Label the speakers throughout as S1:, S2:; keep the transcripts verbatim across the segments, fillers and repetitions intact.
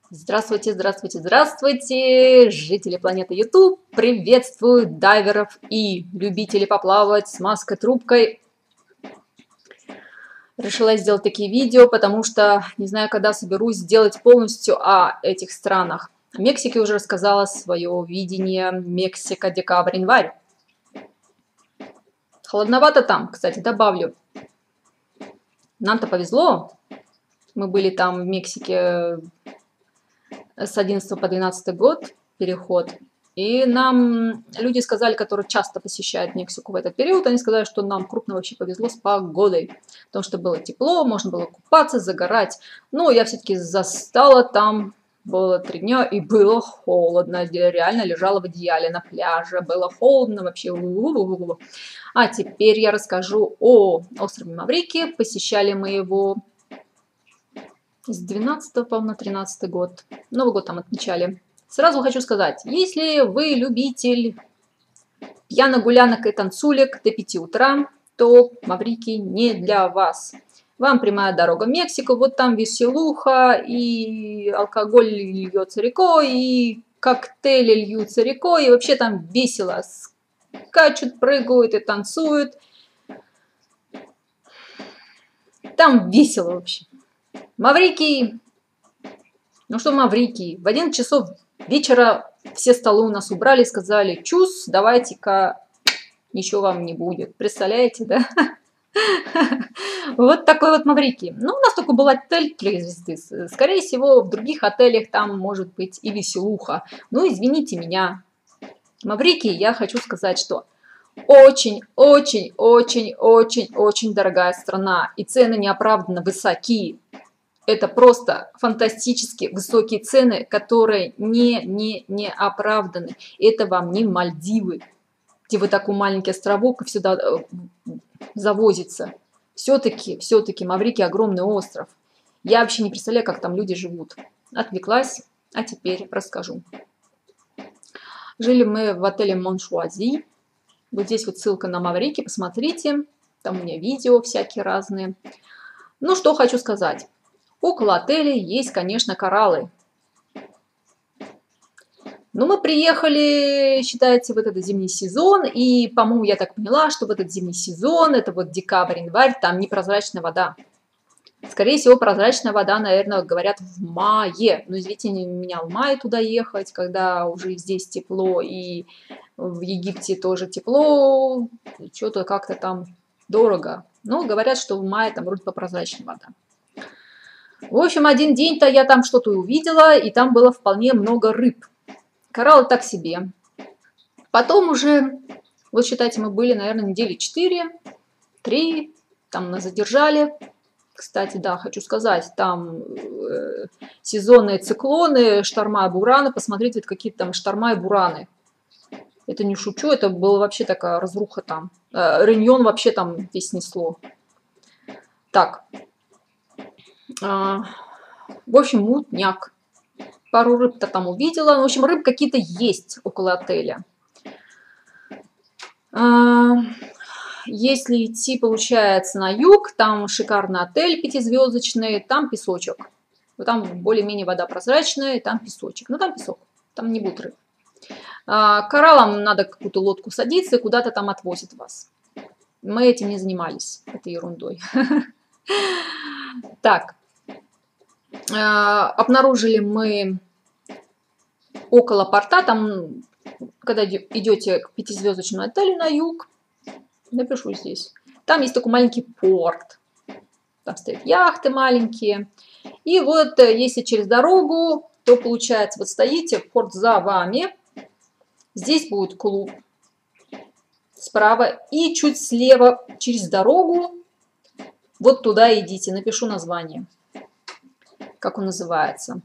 S1: Здравствуйте, здравствуйте, здравствуйте, жители планеты YouTube, приветствую дайверов и любителей поплавать с маской-трубкой. Решила сделать такие видео, потому что не знаю, когда соберусь сделать полностью о этих странах. В Мексике уже рассказала свое видение. Мексика, декабрь, январь. Холодновато там, кстати, добавлю. Нам-то повезло. Мы были там в Мексике с одиннадцатого по двенадцатый год, переход. И нам люди сказали, которые часто посещают Мексику в этот период, они сказали, что нам крупно вообще повезло с погодой. Потому что было тепло, можно было купаться, загорать. Но я все-таки застала там, было три дня, и было холодно. Я реально лежала в одеяле на пляже. Было холодно вообще. А теперь я расскажу о острове Маврикий. Посещали мы его с двенадцатого, по-моему, на тринадцатый год. Новый год там отмечали. Сразу хочу сказать, если вы любитель пьяно-гулянок и танцулек до пяти утра, то Маврикий не для вас. Вам прямая дорога в Мексику, вот там веселуха, и алкоголь льется рекой, и коктейли льются рекой, и вообще там весело. Скачут, прыгают и танцуют. Там весело вообще. Маврикий, ну что Маврикий, в одиннадцать часов вечера все столы у нас убрали, сказали, чус, давайте-ка, ничего вам не будет. Представляете, да? Вот такой вот Маврикий. Ну, у нас только был отель три звезды. Скорее всего, в других отелях там может быть и веселуха. Ну, извините меня. Маврикий, я хочу сказать, что очень-очень-очень-очень-очень дорогая страна. И цены неоправданно высокие. Это просто фантастически высокие цены, которые не, не, не оправданы. Это вам не Мальдивы, где вот такой маленький островок и сюда завозится. Все-таки, все-таки Маврикий огромный остров. Я вообще не представляю, как там люди живут. Отвлеклась, а теперь расскажу. Жили мы в отеле Моншуази. Вот здесь вот ссылка на Маврикий, посмотрите. Там у меня видео всякие разные. Ну, что хочу сказать. Около отеля есть, конечно, кораллы. Но мы приехали, считайте, в этот зимний сезон. И, по-моему, я так поняла, что в этот зимний сезон, это вот декабрь, январь, там непрозрачная вода. Скорее всего, прозрачная вода, наверное, говорят в мае. Но, извините меня, в мае туда ехать, когда уже здесь тепло, и в Египте тоже тепло. Что-то как-то там дорого. Но говорят, что в мае там вроде попрозрачная вода. В общем, один день-то я там что-то увидела, и там было вполне много рыб. Кораллы так себе. Потом уже, вот считайте, мы были, наверное, недели четыре, три, там нас задержали. Кстати, да, хочу сказать, там э, сезонные циклоны, шторма и бураны. Посмотрите, вот какие там шторма и бураны. Это не шучу, это была вообще такая разруха там. Э, Реньон вообще там весь снесло. Так. В общем, мутняк. Пару рыб-то там увидела. В общем, рыб какие-то есть около отеля. Если идти, получается, на юг, там шикарный отель пятизвездочный, там песочек. Там более-менее вода прозрачная, там песочек. Ну, там песок, там не будет рыб. Кораллам надо какую-то лодку садиться и куда-то там отвозит вас. Мы этим не занимались, этой ерундой. Так. Обнаружили мы около порта, там, когда идете к пятизвездочному отелю на юг, напишу здесь, там есть такой маленький порт, там стоят яхты маленькие, и вот если через дорогу, то получается, вот стоите, порт за вами, здесь будет клуб справа, и чуть слева через дорогу, вот туда идите, напишу название. Как он называется.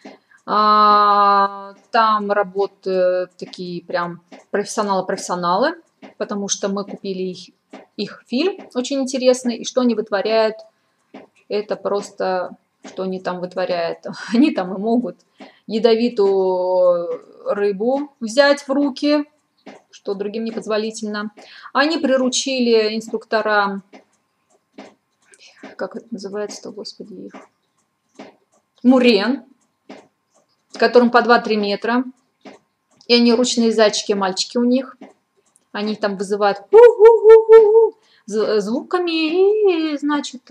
S1: А, там работают такие прям профессионалы-профессионалы, потому что мы купили их, их фильм очень интересный, и что они вытворяют, это просто, что они там вытворяют. Они там и могут ядовитую рыбу взять в руки, что другим непозволительно. Они приручили инструктора, как это называется-то, господи, их. Мурен. которым по два-три метра. И они ручные зайчики, мальчики у них. Они там вызывают звуками, и, значит,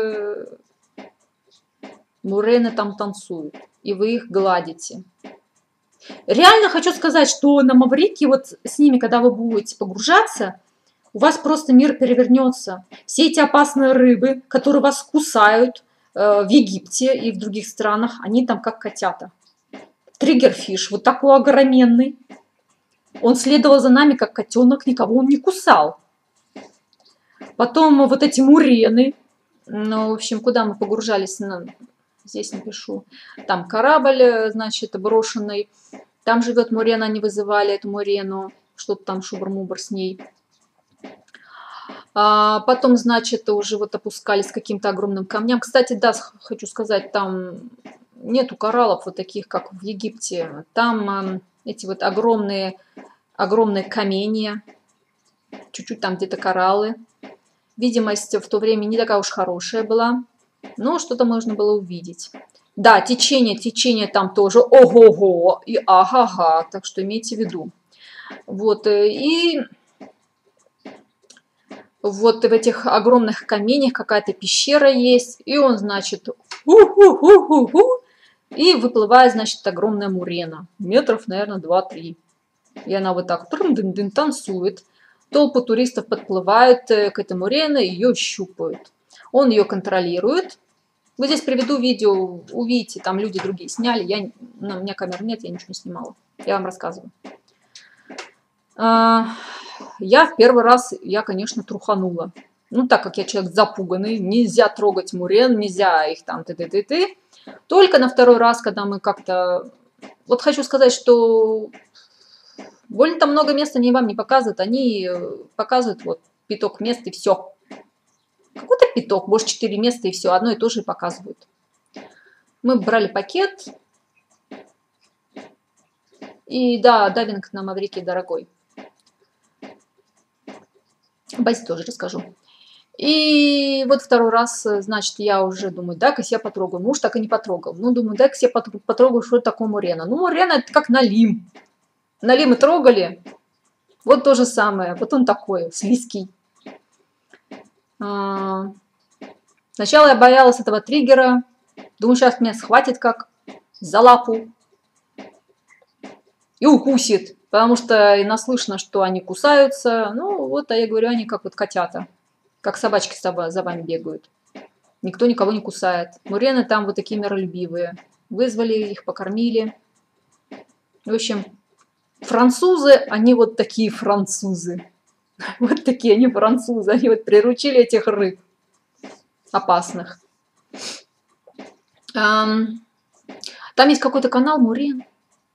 S1: мурены там танцуют. И вы их гладите. Реально хочу сказать, что на Маврикии, вот с ними, когда вы будете погружаться, у вас просто мир перевернется. Все эти опасные рыбы, которые вас кусают э, в Египте и в других странах, они там как котята. Триггерфиш, вот такой огроменный. Он следовал за нами, как котенок, никого он не кусал. Потом вот эти мурены. Ну, в общем, куда мы погружались? Здесь напишу. Там корабль, значит, брошенный. Там живет мурена, они вызывали эту мурену. Что-то там шубр-мубр с ней. А потом, значит, уже вот опускались к каким-то огромным камням. Кстати, да, хочу сказать, там нету кораллов вот таких, как в Египте. Там эти вот огромные, огромные каменья. Чуть-чуть там где-то кораллы. Видимость в то время не такая уж хорошая была. Но что-то можно было увидеть. Да, течение, течение там тоже ого-го и ага-га. Так что имейте в виду. Вот, и вот в этих огромных каменьях какая-то пещера есть. И он, значит, у-ху-ху-ху-ху, и выплывает, значит, огромная мурена. Метров, наверное, два-три. И она вот так трын-дын-дын танцует. Толпы туристов подплывают к этой мурене, ее щупают. Он ее контролирует. Вот здесь приведу видео, увидите, там люди другие сняли. Я, ну, у меня камеры нет, я ничего не снимала. Я вам рассказываю. А, я в первый раз, я, конечно, труханула. Ну, так как я человек запуганный, нельзя трогать мурен, нельзя их там ты-ты-ты-ты. Только на второй раз, когда мы как-то... Вот хочу сказать, что больно-то много места они вам не показывают. Они показывают вот пяток мест и все. Какой-то пяток, больше четыре места и все. Одно и то же и показывают. Мы брали пакет. И да, дайвинг на Маврикии дорогой. Базе тоже расскажу. И вот второй раз, значит, я уже думаю, дай-ка я потрогаю. Муж так и не потрогал. Ну, думаю, дай-ка я потрогаю, что такое мурена. Ну, мурена это как налим. Налим мы трогали. Вот то же самое. Вот он такой, слизкий. А, сначала я боялась этого триггера. Думаю, сейчас меня схватит как за лапу и укусит. Потому что наслышно, что они кусаются. Ну, вот, а я говорю, они как вот котята. Как собачки за вами бегают. Никто никого не кусает. Мурены там вот такие миролюбивые. Вызвали их, покормили. В общем, французы, они вот такие французы. Вот такие они французы. Они вот приручили этих рыб опасных. Там есть какой-то канал Мурен.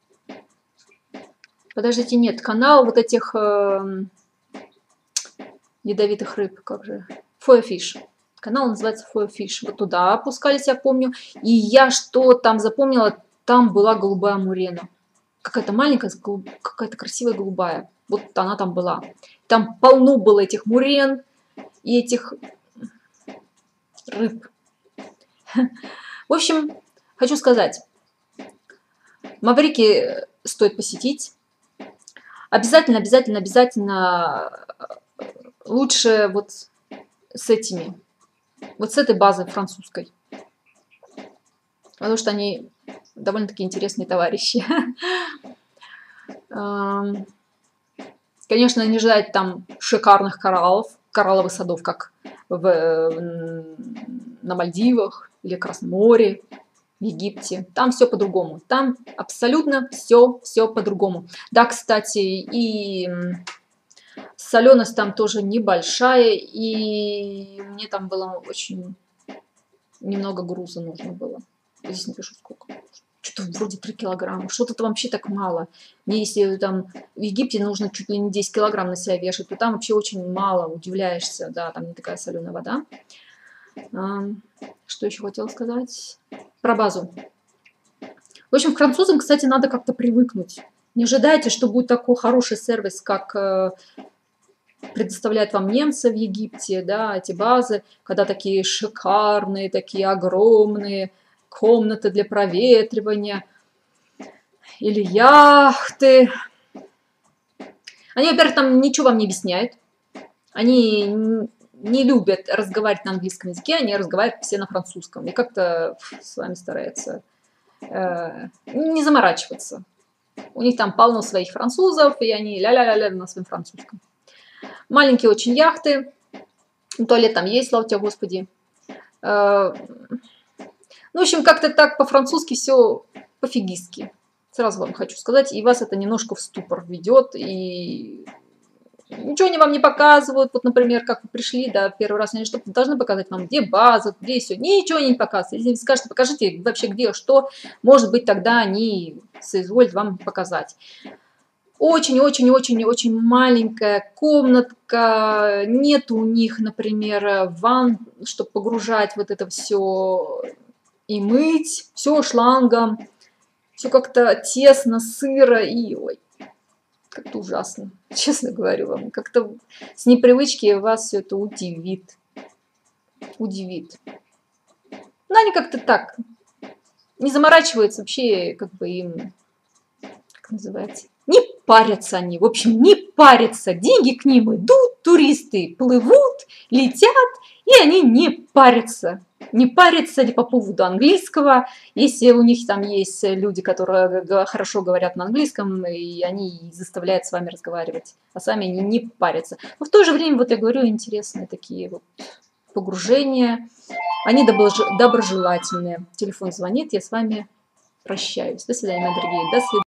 S1: Подождите, нет, канал вот этих э, ядовитых рыб, как же, Фоя-фиш. Канал называется Фоя-фиш. Вот туда опускались, я помню. И я что там запомнила, там была голубая мурена. Какая-то маленькая, какая-то красивая голубая. Вот она там была. Там полно было этих мурен и этих рыб. В общем, хочу сказать, Маврикий стоит посетить. Обязательно, обязательно, обязательно лучше вот с этими, вот с этой базой французской. Потому что они довольно-таки интересные товарищи. Конечно, не ждать там шикарных кораллов, коралловых садов, как в, на Мальдивах или Красном море, в Египте. Там все по-другому. Там абсолютно все, все по-другому. Да, кстати, и соленость там тоже небольшая, и мне там было очень немного груза нужно было. Здесь напишу сколько. Что-то вроде три килограмма. Что-то там вообще так мало. Мне если там в Египте нужно чуть ли не десять килограмм на себя вешать, то там вообще очень мало, удивляешься. Да, там не такая соленая вода. Что еще хотела сказать? Про базу. В общем, к французам, кстати, надо как-то привыкнуть. Не ожидайте, что будет такой хороший сервис, как предоставляют вам немцы в Египте, да, эти базы, когда такие шикарные, такие огромные комнаты для проветривания. или яхты. Они, во-первых, там ничего вам не объясняют. Они не любят разговаривать на английском языке, они разговаривают все на французском. И как-то с вами стараются э, не заморачиваться. У них там полно своих французов, и они ля-ля-ля-ля на своем французском. Маленькие очень яхты. Туалет там есть, слава тебе, Господи. Э, ну, в общем, как-то так по-французски все пофигистски. Сразу вам хочу сказать. И вас это немножко в ступор ведет, и... Ничего они вам не показывают. Вот, например, как вы пришли, да, первый раз, они что должны показать вам, где база, где все. Ничего они не показывают. Если скажете, покажите вообще где, что, может быть, тогда они соизволят вам показать. Очень-очень-очень-очень маленькая комнатка. Нет у них, например, ванн, чтобы погружать вот это все и мыть. Все шлангом. Все как-то тесно, сыро и... Ой. Как-то ужасно, честно говорю вам. Как-то с непривычки вас все это удивит. Удивит. Но они как-то так не заморачиваются вообще, как бы им, как называется, не парятся они. В общем, не парятся. Деньги к ним идут, туристы плывут, летят, и они не парятся. Не парятся по поводу английского. Если у них там есть люди, которые хорошо говорят на английском, и они заставляют с вами разговаривать, а сами они не парятся. Но в то же время, вот я говорю, интересные такие вот погружения. Они доброжелательные. Телефон звонит, я с вами прощаюсь. До свидания, дорогие. До свидания.